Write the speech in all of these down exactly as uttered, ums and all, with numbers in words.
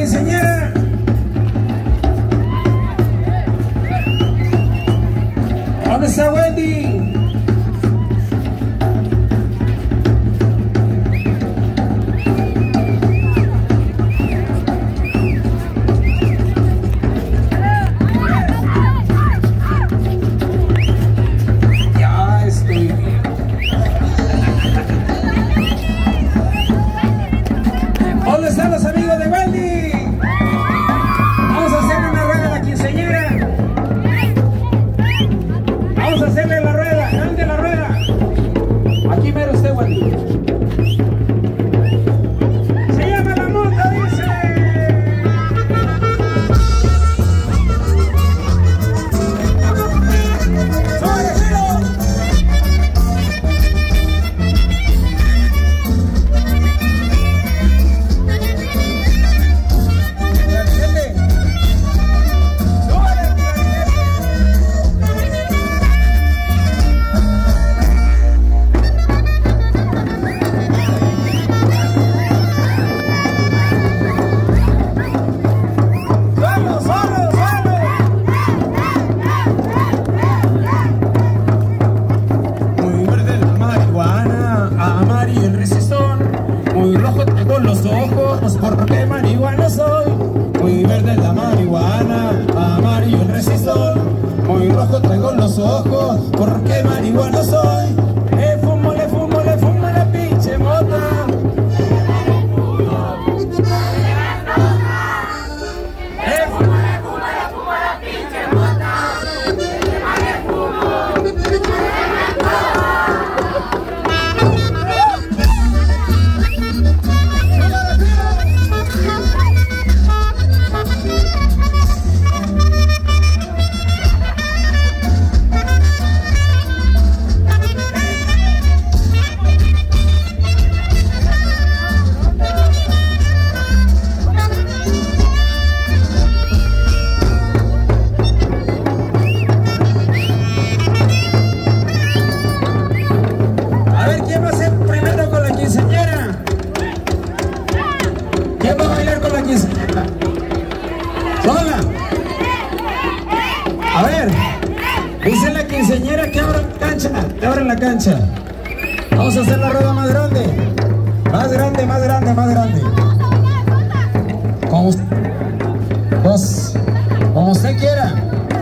quinceañera. ¿Dónde está Wendy? Vamos a hacer la rueda más grande. Más grande, más grande, más grande. Como, pues, como usted quiera.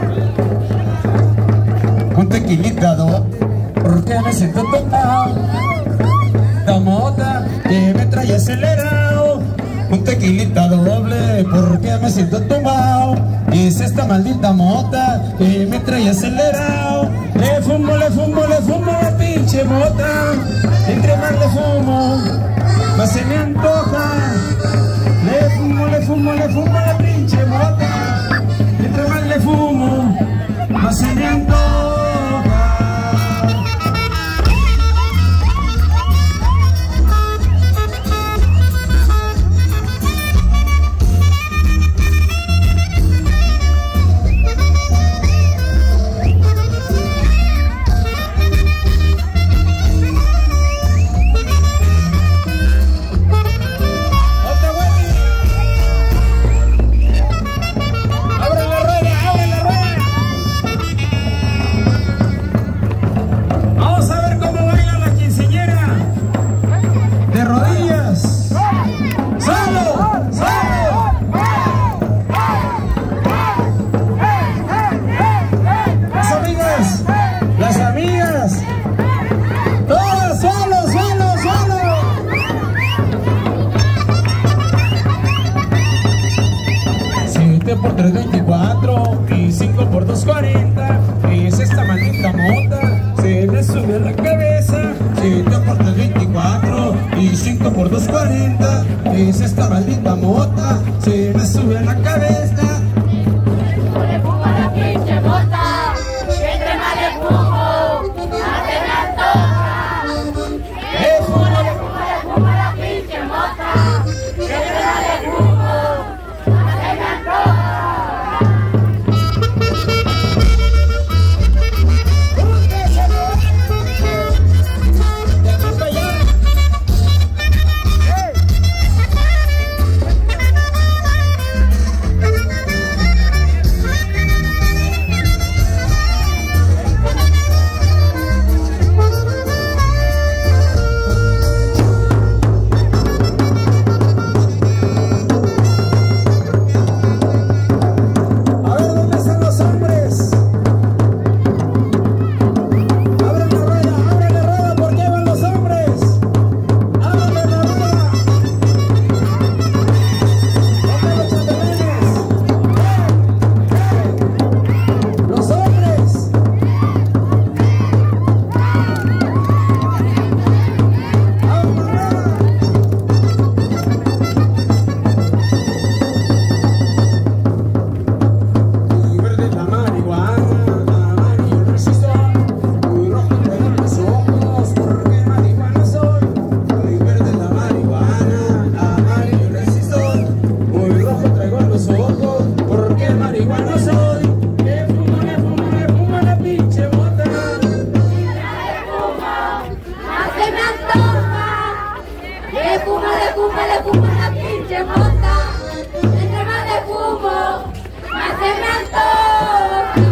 Un tequilita, ¿no? Porque me siento tomado. Tomota que me trae acelerado. Un tequilita doble porque me siento tomado. Y es esta maldita mota que me trae acelerado. Le fumo, le fumo, le fumo la pinche mota. Entre más le fumo, más se me antoja. Le fumo, le fumo, le fumo la pinche mota. Entre más le fumo, más se me antoja. Por tres veinticuatro y cinco por dos cuarenta. Es esta maldita mota, se me subió a la cabeza. siete por tres veinticuatro y cinco por dos cuarenta. Es esta maldita mota, se me sube a la cabeza. Le fumo a la pinche mota, entre más le fumo, más se me antoja. Le fumo, le fumo, le fumo a la pinche mota, entre más le fumo, más se me antoja. pinche mota, entre más de fumo, más se me antoja.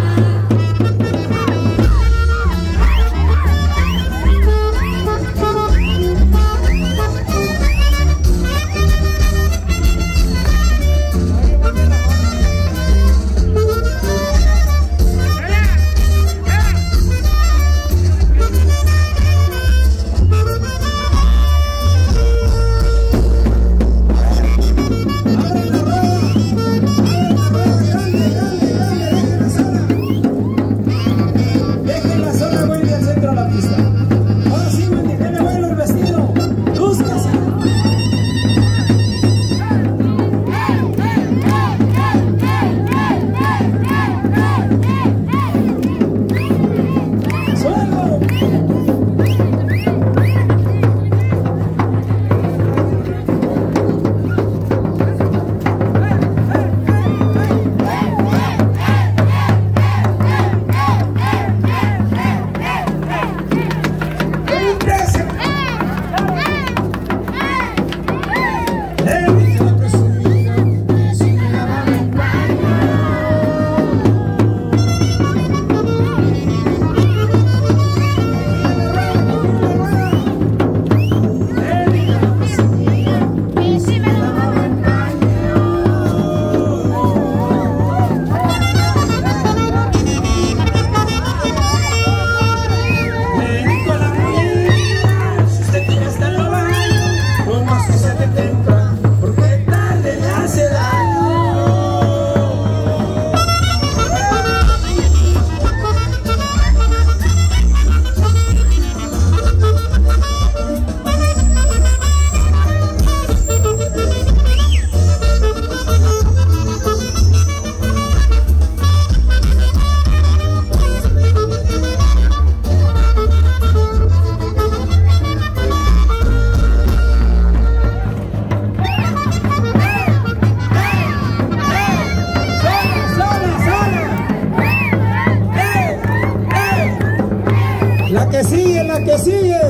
La que sigue, la que sigue.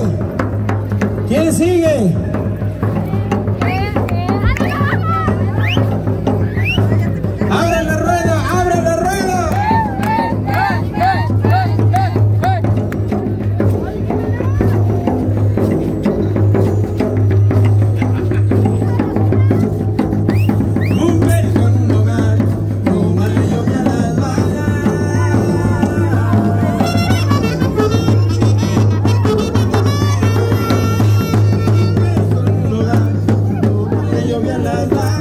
¿Quién sigue? ¡Abre la rueda! ¡Abre la rueda! Un perico en un hogar, como le llovía las balas. Llovía las balas.